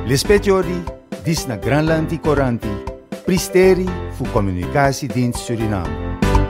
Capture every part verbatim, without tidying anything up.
L'espetiori dis na Granlandi Coranti, pristeri fu Communicatiedienst Suriname.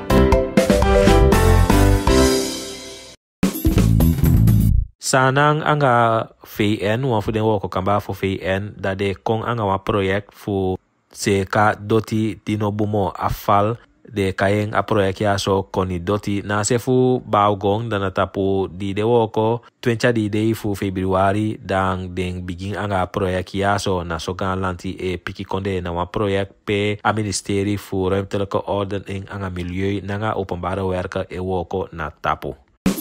Sanang anga V N, wan fu den woko kamba fu V N, dat de kong anga wa project fu seka doti dino bumo afval de kayeng a project ya so koni doti na se fu baugong dan tapu di de woko twenty di de fu Februari dan den begin anga project ya so na so gan lanti e piki konde na wa project pe a ministerie fu ruimtelijke ordening anga milieu nanga openbare werken e woko na tapu.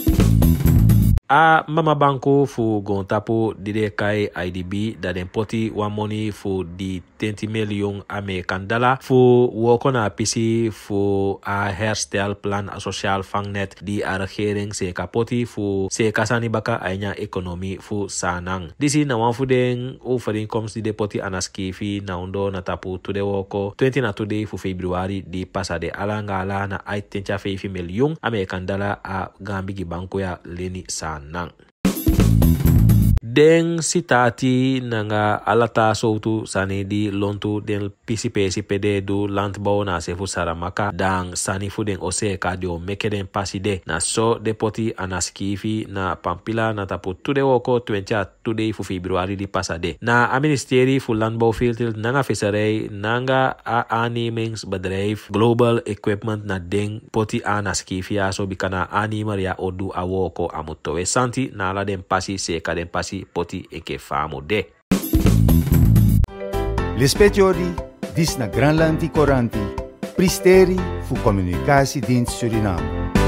A mama banko fu gon tapu dide kai I D B da den poti wan money fu di twenty million American dollar fu woko na pisi fu a herstelplan sociaal vangnet di a regering se kapoti fu se kasani baka ainya ekonomi fu sanang. Disi na wan fu den overeenkomst di de poti anaskifi na undo na tapu to de woko twenty na today fu Februari di pasade alangala na ai tencha five million American dollar a gambigi banko ya leni sanang. Den sitati nanga alata soutu sani di lontu den P C P C P D du landbouw na sefu saramaka dan sani fu den ose ka dio meke den paside na so de poti anaskifi na pampila na tapu tude woko twenty today fu Februari di pasade. Na a ministerie fu landbouw filter nanga visserij nanga a aannemingsbedrijf Global Equipment na den poti anaskifi ya so bikana animer ya odu a woko amutowe santi na la den pasi seka den pasi poti eke famo de. L'espetiori dis na Granlandi Coranti, pristeri fu Communicatiedienst Suriname.